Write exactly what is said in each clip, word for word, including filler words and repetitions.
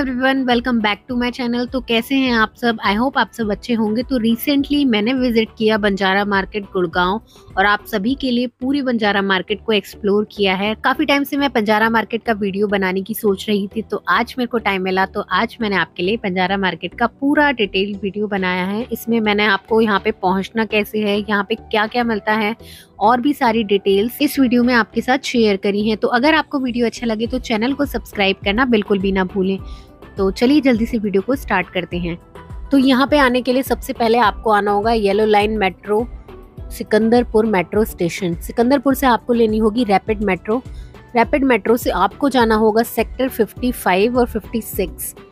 Everyone, welcome back to my channel. तो कैसे हैं आप सब? आई होप आप सब अच्छे होंगे। तो रिसेंटली मैंने विजिट किया बंजारा मार्केट गुड़गांव और आप सभी के लिए पूरी बंजारा मार्केट को एक्सप्लोर किया है। काफी टाइम से मैं बंजारा मार्केट का वीडियो बनाने की सोच रही थी, तो आज मेरे को टाइम मिला, तो आज मैंने आपके लिए बंजारा मार्केट का पूरा डिटेल वीडियो बनाया है। इसमें मैंने आपको यहाँ पे पहुँचना कैसे है, यहाँ पे क्या क्या मिलता है और भी सारी डिटेल्स इस वीडियो में आपके साथ शेयर करी हैं। तो अगर आपको वीडियो अच्छा लगे तो चैनल को सब्सक्राइब करना बिल्कुल भी ना भूलें। तो चलिए जल्दी से वीडियो को स्टार्ट करते हैं। तो यहाँ पे आने के लिए सबसे पहले आपको आना होगा yellow line metro Sikandarpur metro station. Sikandarpur से आपको लेनी होगी रैपिड मेट्रो। रैपिड मेट्रो से आपको जाना होगा सेक्टर पचपन और छप्पन।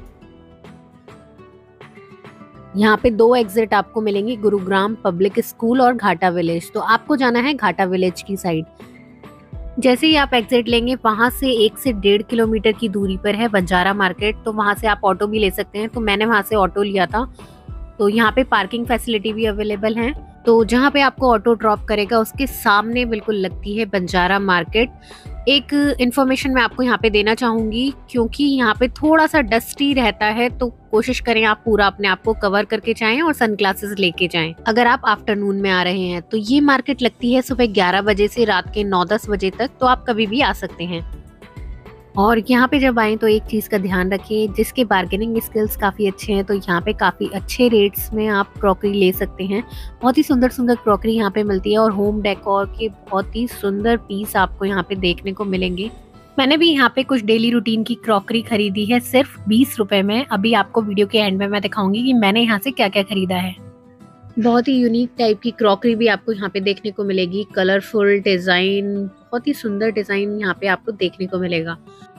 यहाँ पे दो एग्जिट आपको मिलेंगे, गुरुग्राम पब्लिक स्कूल और घाटा विलेज। तो आपको जाना है घाटा विलेज की साइड। जैसे ही आप एग्जिट लेंगे वहां से एक से डेढ़ किलोमीटर की दूरी पर है बंजारा मार्केट। तो वहां से आप ऑटो भी ले सकते हैं। तो मैंने वहां से ऑटो लिया था। तो यहाँ पे पार्किंग फैसिलिटी भी अवेलेबल है। तो जहाँ पे आपको ऑटो ड्रॉप करेगा उसके सामने बिल्कुल लगती है बंजारा मार्केट। एक इन्फॉर्मेशन मैं आपको यहाँ पे देना चाहूंगी, क्योंकि यहाँ पे थोड़ा सा डस्टी रहता है, तो कोशिश करें आप पूरा अपने आप को कवर करके जाएं और सनग्लासेस लेके जाएं अगर आप आफ्टरनून में आ रहे हैं। तो ये मार्केट लगती है सुबह ग्यारह बजे से रात के नौ दस बजे तक, तो आप कभी भी आ सकते हैं। और यहाँ पे जब आए तो एक चीज़ का ध्यान रखें, जिसके बार्गेनिंग स्किल्स काफ़ी अच्छे हैं तो यहाँ पे काफ़ी अच्छे रेट्स में आप क्रॉकरी ले सकते हैं। बहुत ही सुंदर सुंदर क्रॉकरी यहाँ पे मिलती है और होम डेकोर के बहुत ही सुंदर पीस आपको यहाँ पे देखने को मिलेंगे। मैंने भी यहाँ पे कुछ डेली रूटीन की क्रॉकरी खरीदी है सिर्फ बीस रुपए में। अभी आपको वीडियो के एंड में मैं दिखाऊंगी कि मैंने यहाँ से क्या क्या खरीदा है। बहुत ही यूनिक टाइप की क्रॉकरी भी आपको यहाँ पे देखने को मिलेगी। कलरफुल डिजाइन, बहुत ही सुंदर डिजाइन यहाँ पे आपको देखने को मिलेगा।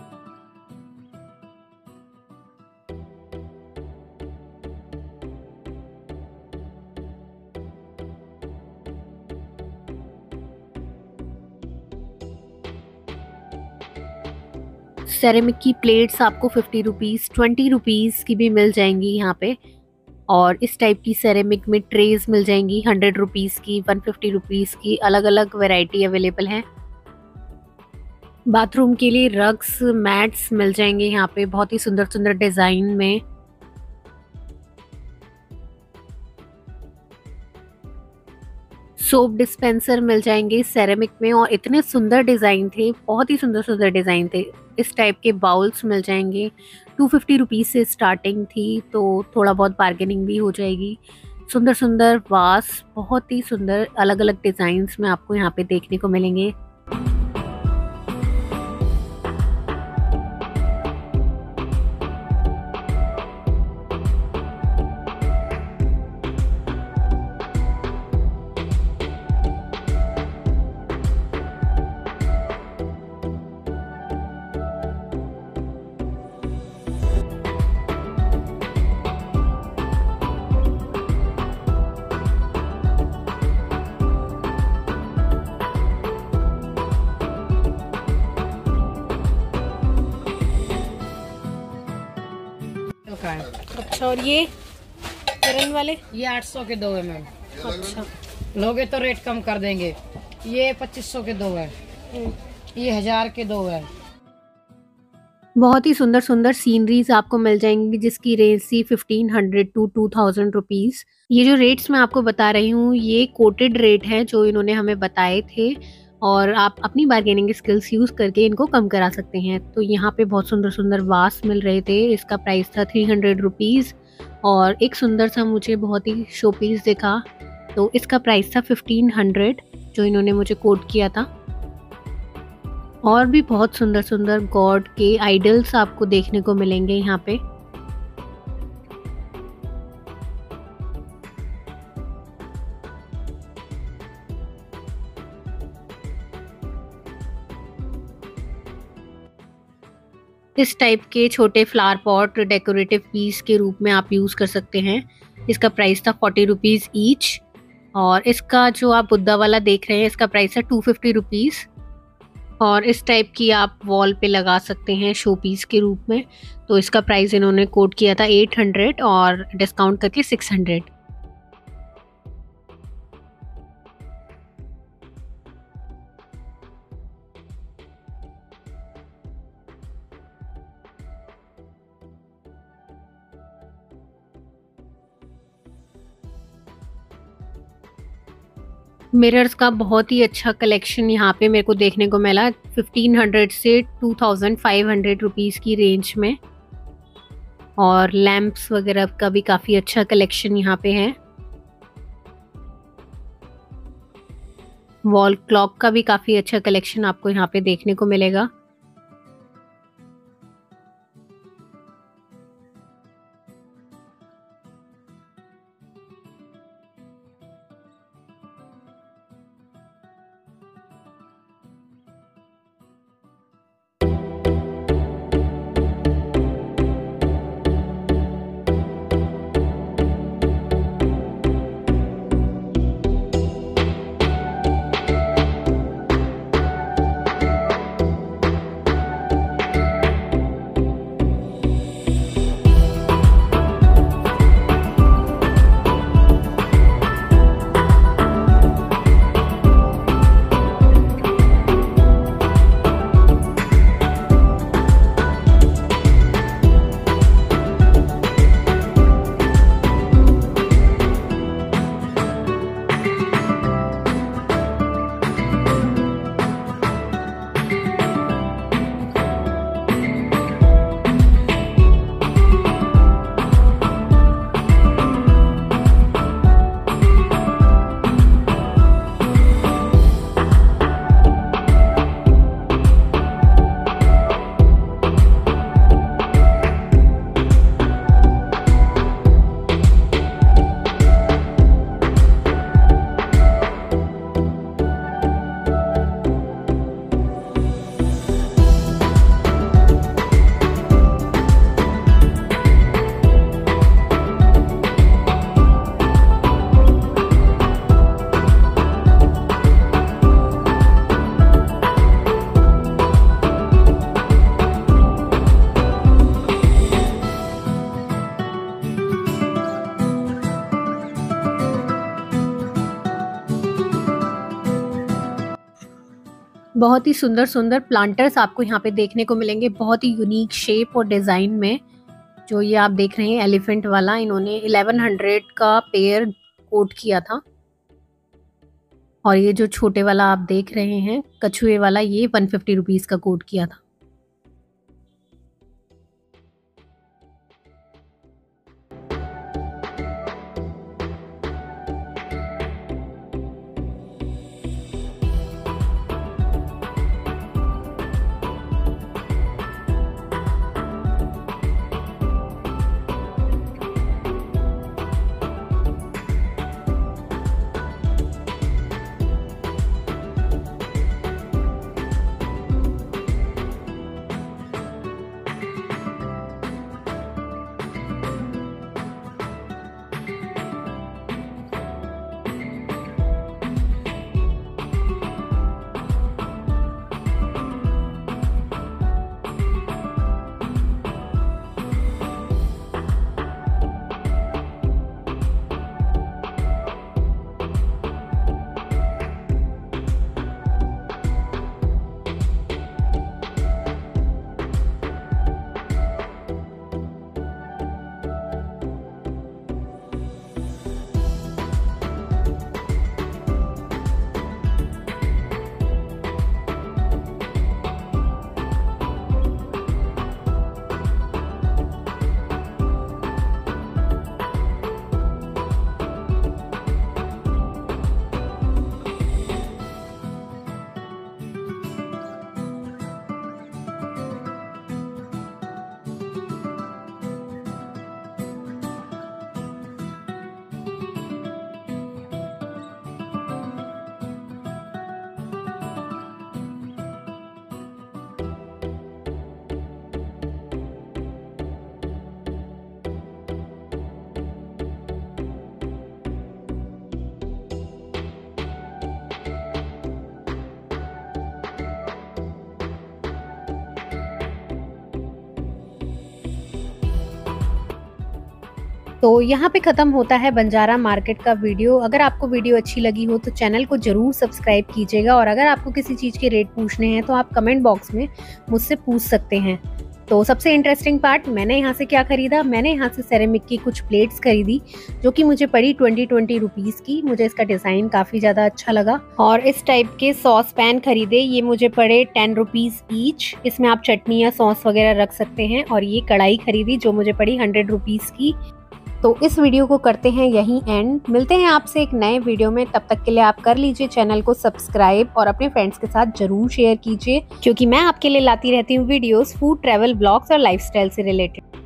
सेरेमिक की प्लेट्स आपको फिफ्टी रुपीज ट्वेंटी रुपीज की भी मिल जाएंगी यहाँ पे। और इस टाइप की सेरेमिक में ट्रेज मिल जाएंगी हंड्रेड रुपीज की, वन फिफ्टी रुपीज की, अलग अलग वैरायटी अवेलेबल है। बाथरूम के लिए रग्स मैट्स मिल जाएंगे यहाँ पे बहुत ही सुंदर सुंदर डिजाइन में। सोप डिस्पेंसर मिल जाएंगे सेरेमिक में और इतने सुंदर डिजाइन थे, बहुत ही सुंदर सुंदर डिजाइन थे। इस टाइप के बाउल्स मिल जाएंगे, टू फिफ्टी रुपीज से स्टार्टिंग थी, तो थोड़ा बहुत बार्गेनिंग भी हो जाएगी। सुंदर सुंदर वास, बहुत ही सुंदर अलग अलग डिजाइन्स में आपको यहाँ पे देखने को मिलेंगे। का है। अच्छा, और ये किरण वाले ये आठ सौ के दो है मैम। अच्छा, लोगे तो रेट कम कर देंगे। ये पच्चीस सौ के दो है, ये हजार के दो है। बहुत ही सुंदर सुंदर सीनरीज आपको मिल जाएंगी जिसकी रेंज सी fifteen hundred to two thousand rupees. ये जो रेट्स मैं आपको बता रही हूँ ये कोटेड रेट है जो इन्होंने हमें बताए थे, और आप अपनी बार्गेनिंग स्किल्स यूज करके इनको कम करा सकते हैं। तो यहाँ पे बहुत सुंदर सुंदर वास मिल रहे थे, इसका प्राइस था थ्री हंड्रेड रुपीज। और एक सुंदर सा मुझे बहुत ही शो पीस दिखा, तो इसका प्राइस था फिफ्टीन हंड्रेड जो इन्होंने मुझे कोट किया था। और भी बहुत सुंदर सुंदर गॉड के आइडल्स आपको देखने को मिलेंगे यहाँ पे। इस टाइप के छोटे फ्लावर पॉट डेकोरेटिव पीस के रूप में आप यूज कर सकते हैं। इसका प्राइस था फोर्टी रुपीज ईच। और इसका जो आप बुद्धा वाला देख रहे हैं इसका प्राइस है टू फिफ्टी रुपीज। और इस टाइप की आप वॉल पे लगा सकते हैं शो पीस के रूप में। तो इसका प्राइस इन्होंने कोट किया था एट हंड्रेड और डिस्काउंट करके सिक्स हंड्रेड। मिरर्स का बहुत ही अच्छा कलेक्शन यहाँ पे मेरे को देखने को मिला, फिफ्टीन हंड्रेड से two thousand five hundred rupees की रेंज में। और लैंप्स वगैरह का भी काफ़ी अच्छा कलेक्शन यहाँ पे है। वॉल क्लॉक का भी काफ़ी अच्छा कलेक्शन आपको यहाँ पे देखने को मिलेगा। बहुत ही सुंदर सुंदर प्लांटर्स आपको यहाँ पे देखने को मिलेंगे, बहुत ही यूनिक शेप और डिज़ाइन में। जो ये आप देख रहे हैं एलिफेंट वाला, इन्होंने इलेवन हंड्रेड का पेयर कोट किया था। और ये जो छोटे वाला आप देख रहे हैं कछुए वाला, ये वन फिफ्टी रुपीज़ का कोट किया था। तो यहाँ पे ख़त्म होता है बंजारा मार्केट का वीडियो। अगर आपको वीडियो अच्छी लगी हो तो चैनल को ज़रूर सब्सक्राइब कीजिएगा, और अगर आपको किसी चीज़ के रेट पूछने हैं तो आप कमेंट बॉक्स में मुझसे पूछ सकते हैं। तो सबसे इंटरेस्टिंग पार्ट, मैंने यहाँ से क्या खरीदा, मैंने यहाँ से सेरेमिक की कुछ प्लेट्स खरीदी जो कि मुझे पड़ी ट्वेंटी ट्वेंटी रुपीज़ की। मुझे इसका डिज़ाइन काफ़ी ज़्यादा अच्छा लगा। और इस टाइप के सॉस पैन खरीदे, ये मुझे पड़े टेन रुपीज़ ईच। इसमें आप चटनी या सॉस वगैरह रख सकते हैं। और ये कढ़ाई खरीदी जो मुझे पड़ी हंड्रेड रुपीज़ की। तो इस वीडियो को करते हैं यहीं एंड। मिलते हैं आपसे एक नए वीडियो में, तब तक के लिए आप कर लीजिए चैनल को सब्सक्राइब और अपने फ्रेंड्स के साथ जरूर शेयर कीजिए, क्योंकि मैं आपके लिए लाती रहती हूँ वीडियोस फूड, ट्रैवल, ब्लॉग्स और लाइफस्टाइल से रिलेटेड।